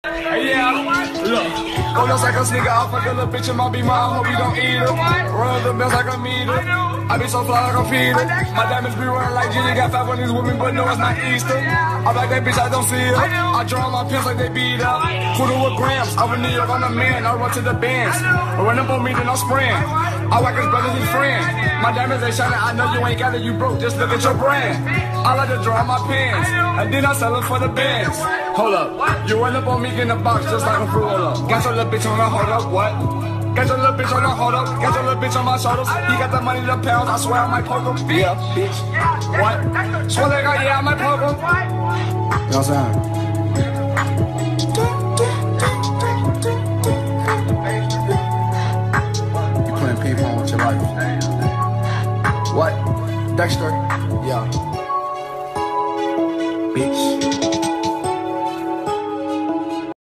Hey, yeah, look, go just like a sneaker, I'll fuck a little bitch in my beamer, I hope you don't eat her. Run the best like a meter, I be so fly like a feeder. My diamonds be running like Gilly, got 5 on these women, but no, it's not Easter. I like that bitch, I don't see her. I draw my pins like they beat up. Poodle with grams, over New York, I'm the man, I run to the bands. Run up on me, then I'm spraying. I like his brother, his friend. My diamonds ain't shining, I know you ain't got it, you broke, just look at your brand. I like to draw my pins, and then I sell it for the bands. Hold up, you run up on me in the box just like a fruit roll up. Got your little bitch on the hold up, what? Got your little bitch on the hold up, got your little bitch on my shoulders. He got the money, the pounds, I swear I might poke him. Yeah, bitch. What? Swear to God, yeah, I might poke him. You know what I'm saying? You playing ping pong with your life. What? Dexter.